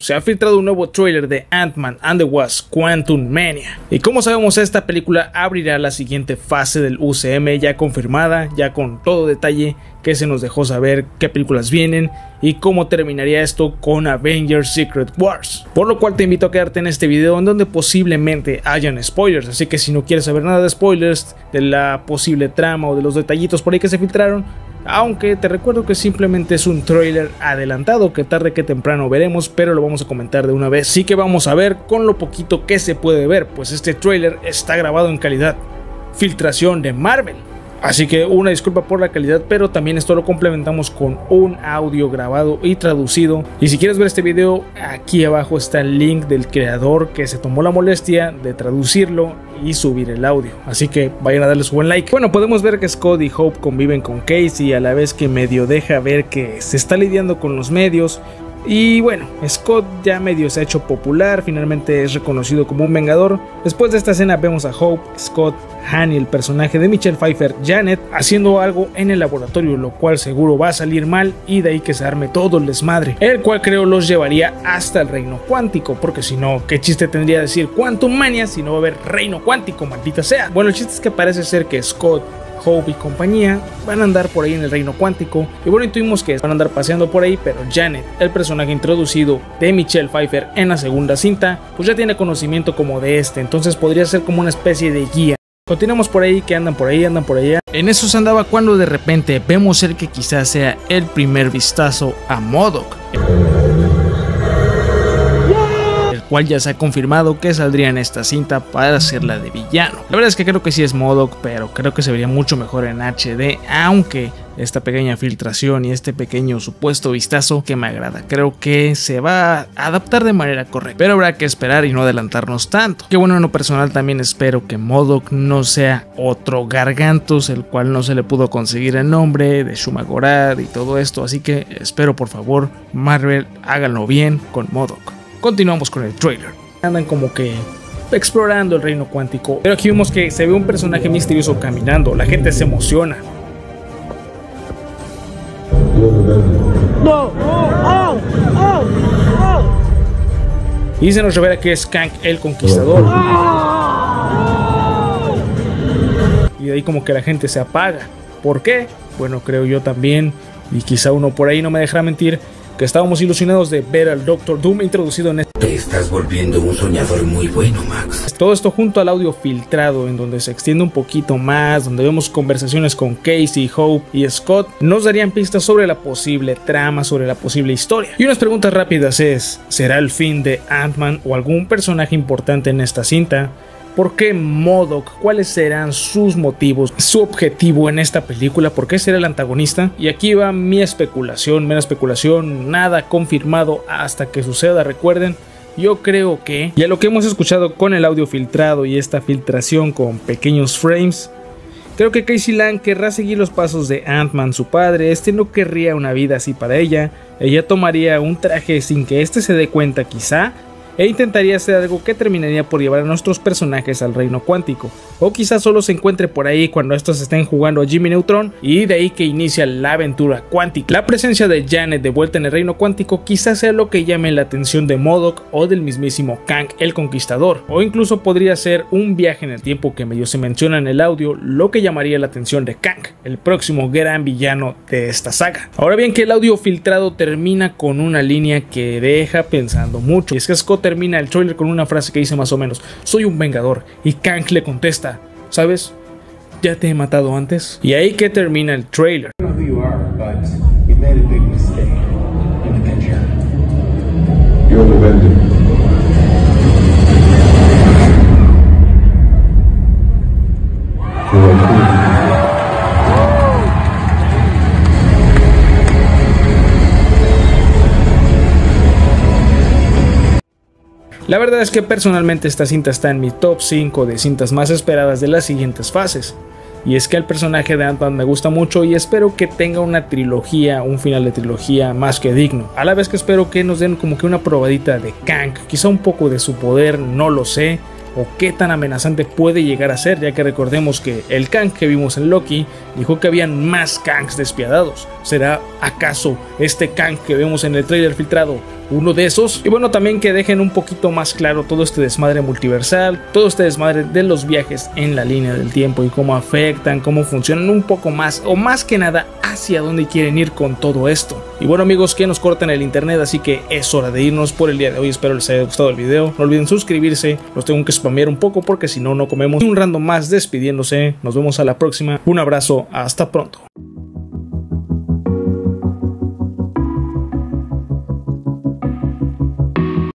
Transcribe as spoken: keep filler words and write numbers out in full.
se ha filtrado un nuevo tráiler de Ant-Man and the Wasp: Quantumania. Y como sabemos, esta película abrirá la siguiente fase del U C M ya confirmada, ya con todo detalle que se nos dejó saber qué películas vienen y cómo terminaría esto con Avengers Secret Wars. Por lo cual te invito a quedarte en este video en donde posiblemente hayan spoilers, así que si no quieres saber nada de spoilers, de la posible trama o de los detallitos por ahí que se filtraron, aunque te recuerdo que simplemente es un tráiler adelantado que tarde que temprano veremos, pero lo vamos a comentar de una vez. Sí que vamos a ver con lo poquito que se puede ver, pues este tráiler está grabado en calidad filtración de Marvel. Así que una disculpa por la calidad, pero también esto lo complementamos con un audio grabado y traducido. Y si quieres ver este video, aquí abajo está el link del creador que se tomó la molestia de traducirlo y subir el audio. Así que vayan a darle su buen like. Bueno, podemos ver que Scott y Hope conviven con Casey, a la vez que medio deja ver que se está lidiando con los medios. Y bueno, Scott ya medio se ha hecho popular, finalmente es reconocido como un vengador. Después de esta escena vemos a Hope, Scott, Han y el personaje de Michelle Pfeiffer, Janet, haciendo algo en el laboratorio, lo cual seguro va a salir mal y de ahí que se arme todo el desmadre, el cual creo los llevaría hasta el reino cuántico, porque si no, ¿qué chiste tendría decir Quantumania si no va a haber reino cuántico, maldita sea? Bueno, el chiste es que parece ser que Scott, Hope y compañía van a andar por ahí en el reino cuántico, y bueno, intuimos que van a andar paseando por ahí, pero Janet, el personaje introducido de Michelle Pfeiffer en la segunda cinta, pues ya tiene conocimiento como de este, entonces podría ser como una especie de guía. Continuamos por ahí, que andan por ahí, andan por allá. En eso se andaba cuando de repente vemos el que quizás sea el primer vistazo a MODOK, el cual ya se ha confirmado que saldría en esta cinta para hacerla de villano. La verdad es que creo que sí es MODOK, pero creo que se vería mucho mejor en H D, aunque esta pequeña filtración y este pequeño supuesto vistazo que me agrada, creo que se va a adaptar de manera correcta, pero habrá que esperar y no adelantarnos tanto. Que bueno, en lo personal también espero que MODOK no sea otro Gargantos, el cual no se le pudo conseguir el nombre de Shumagorath y todo esto, así que espero por favor Marvel háganlo bien con MODOK. Continuamos con el trailer. Andan como que explorando el reino cuántico, pero aquí vemos que se ve un personaje misterioso caminando, la gente se emociona. No. Oh, oh, oh. Y se nos revela que es Kang el Conquistador. Y de ahí como que la gente se apaga. ¿Por qué? Bueno, creo yo también, y quizá uno por ahí no me dejará mentir, que estábamos ilusionados de ver al Doctor Doom introducido en este. Te estás volviendo un soñador muy bueno, Max. Todo esto junto al audio filtrado, en donde se extiende un poquito más, donde vemos conversaciones con Casey, Hope y Scott, nos darían pistas sobre la posible trama, sobre la posible historia. Y unas preguntas rápidas es, ¿será el fin de Ant-Man o algún personaje importante en esta cinta? ¿Por qué MODOK? ¿Cuáles serán sus motivos? ¿Su objetivo en esta película? ¿Por qué será el antagonista? Y aquí va mi especulación, mera especulación, nada confirmado hasta que suceda. Recuerden, yo creo que, y a lo que hemos escuchado con el audio filtrado y esta filtración con pequeños frames, creo que Casey Lang querrá seguir los pasos de Ant-Man, su padre. Este no querría una vida así para ella. Ella tomaría un traje sin que este se dé cuenta quizá, e intentaría hacer algo que terminaría por llevar a nuestros personajes al reino cuántico, o quizás solo se encuentre por ahí cuando estos estén jugando a Jimmy Neutron y de ahí que inicia la aventura cuántica. La presencia de Janet de vuelta en el reino cuántico quizás sea lo que llame la atención de MODOK o del mismísimo Kang el Conquistador, o incluso podría ser un viaje en el tiempo que medio se menciona en el audio, lo que llamaría la atención de Kang, el próximo gran villano de esta saga. Ahora bien, que el audio filtrado termina con una línea que deja pensando mucho, y es que Scott termina el trailer con una frase que dice más o menos: soy un vengador, y Kang le contesta: ¿sabes? ¿Ya te he matado antes? Y ahí que termina el trailer. La verdad es que personalmente esta cinta está en mi top cinco de cintas más esperadas de las siguientes fases. Y es que el personaje de Ant-Man me gusta mucho y espero que tenga una trilogía, un final de trilogía más que digno. A la vez que espero que nos den como que una probadita de Kang, quizá un poco de su poder, no lo sé, o qué tan amenazante puede llegar a ser, ya que recordemos que el Kang que vimos en Loki dijo que habían más Kangs despiadados. ¿Será acaso este Kang que vemos en el trailer filtrado uno de esos. Y bueno, también que dejen un poquito más claro todo este desmadre multiversal, todo este desmadre de los viajes en la línea del tiempo y cómo afectan, cómo funcionan un poco más, o más que nada hacia dónde quieren ir con todo esto. Y bueno amigos, que nos cortan el internet, así que es hora de irnos por el día de hoy. Espero les haya gustado el video, no olviden suscribirse, los tengo que spamear un poco porque si no, no comemos. Un random más despidiéndose, nos vemos a la próxima, un abrazo, hasta pronto.